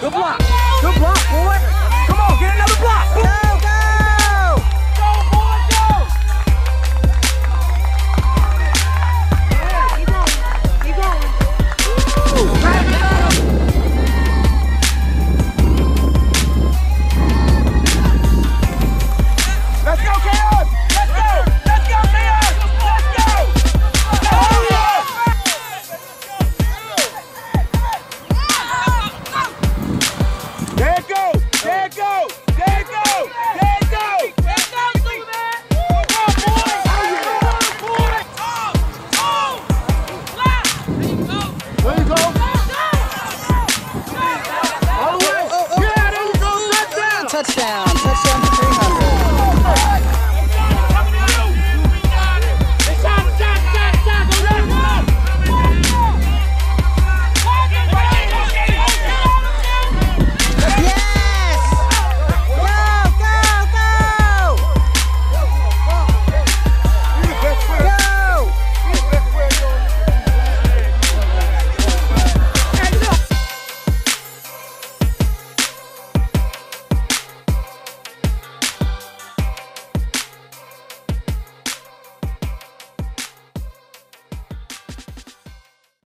Good block. Good block, boy. Come on, get another block. Go, go! Go, boy, go! Yeah, keep going. Keep going. Let's go, Keon! Let's go! Let's go, Keon! Let's go! Oh, yeah! There it goes! There it goes! There it goes! There it goes! There it goes, Superman! Come on, boy! There you go! All the way! Yeah, there you go! Touchdown! Touchdown for 300.